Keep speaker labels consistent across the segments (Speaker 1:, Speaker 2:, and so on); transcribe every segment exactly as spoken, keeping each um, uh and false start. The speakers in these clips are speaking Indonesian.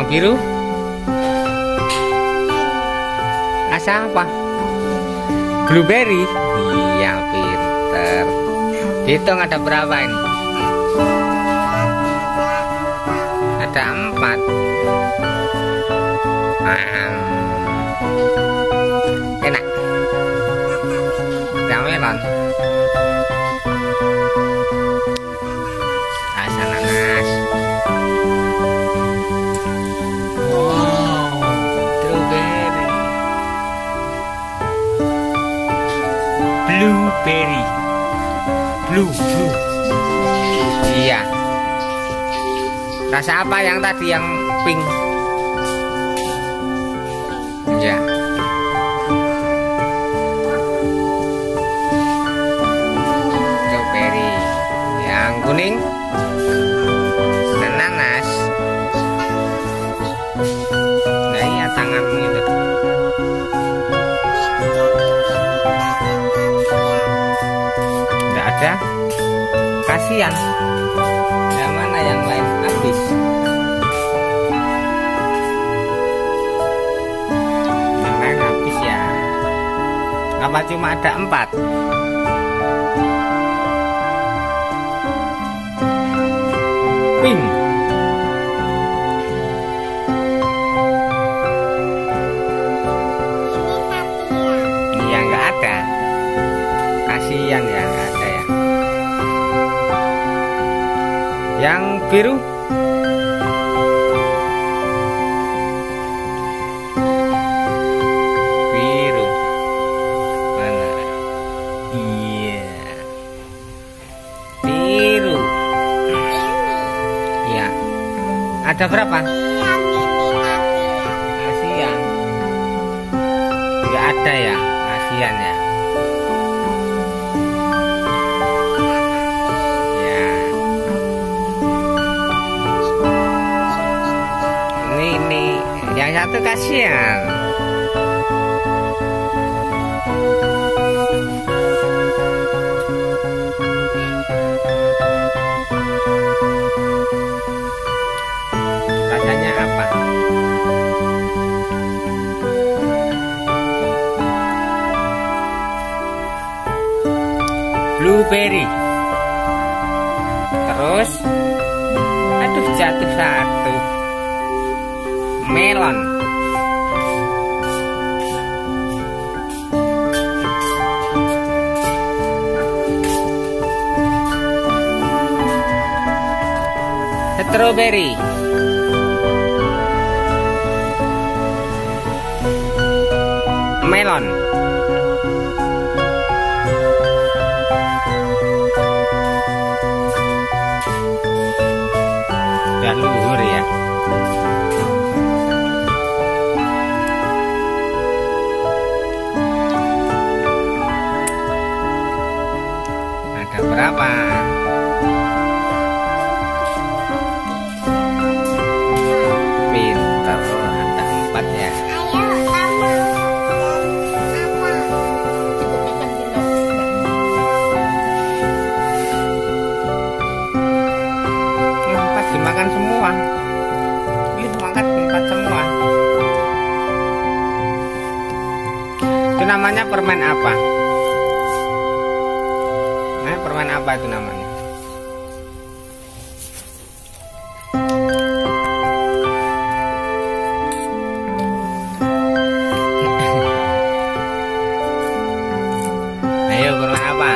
Speaker 1: Yang biru rasa apa? Blueberry. Iya, pinter. Hitung ada berapa ini? Ada empat. Hmm. Enak. Yang melon. Rasa nanas. Wow, strawberry. Blueberry. Blue, blue. Iya. Rasa apa yang tadi yang pink? Ya. Strawberry. Yang kuning? Nanas. Nah iya tanganmu itu. Tidak ada. Kasihan. Yang mana yang lain habis? Yang lain habis ya. Apa cuma ada empat? Pink. Iya nggak ada. Kasihan ya nggak ada ya. Yang biru? Biru. Mana? Iya. Biru. Iya. Ada berapa? Kasihan. Nggak ada ya. Kasihan ya. Yang satu kasihan. Rasanya apa? Blueberry. Terus, aduh jatuh satu. Melon. Strawberry. Melon. Dan luhur ya. Ada berapa? Pinter, ada empat ya. Empat dimakan semua. Ini makan empat semua. Itu namanya permen apa? Permen apa itu namanya? Ayo permen apa?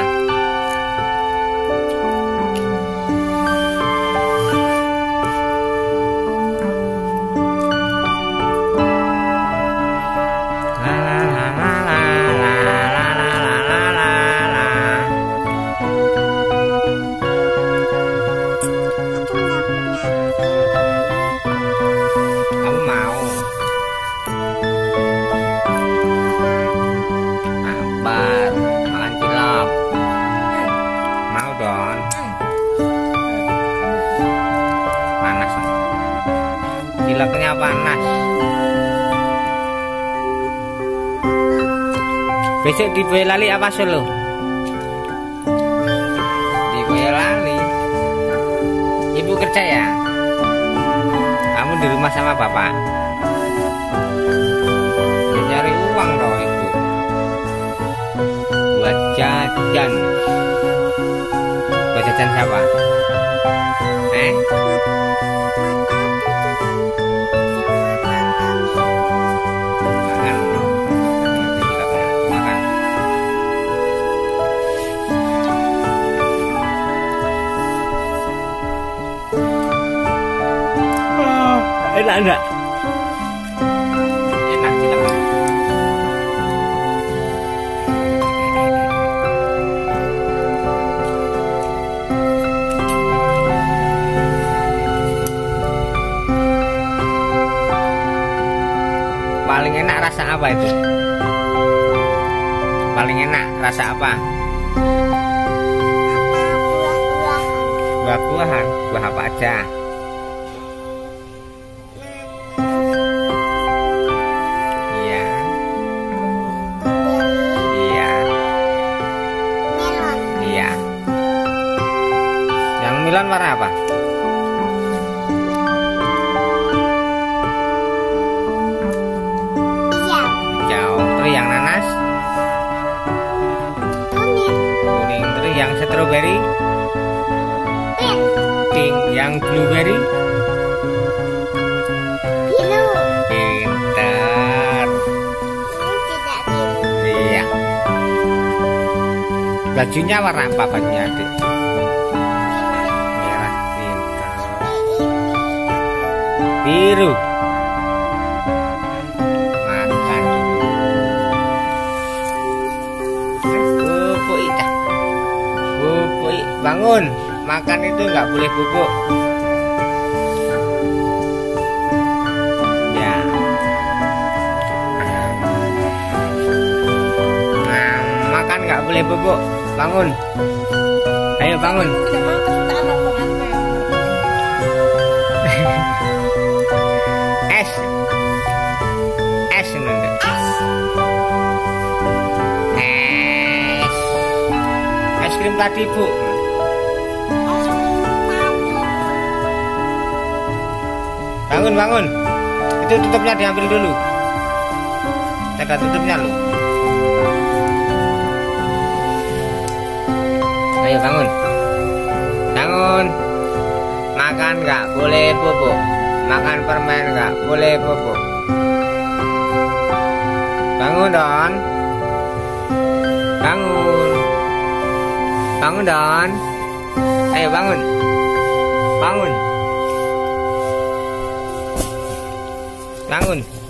Speaker 1: Ciloknya panas. Besok di Boyolali apa Solo? Di Boyolali. Ibu kerja ya? Kamu di rumah rumah sama bapak? Ya, nyari uang loh itu buat jajan. Buat jajan siapa? Eh? Makan. Nanti kita makan. Enak enggak? Enak kita makan. Paling enak rasa apa itu? Paling enak rasa apa? Buah-buahan. Buah apa aja? Iya. Iya. Iya. Yang melon warna apa? Terus yang nanas, kuning. Terus yang stroberi, pink. Yang blueberry, pintar. Iya. Bajunya warna apa bajunya adik? Merah, pintar. Biru. Bangun, makan itu nggak boleh bubuk. Ya. Nah, makan nggak boleh bubuk. Bangun. Ayo bangun. Es. Es nunda. Es. Es krim tadi bu. Bangun, bangun. Itu tutupnya diambil dulu. Ada tutupnya loh. Ayo bangun. Bangun. Makan nggak boleh bubuk. Makan permen nggak boleh bubuk. Bangun Don. Bangun. Bangun Don. Ayo bangun. Bangun. Bangun.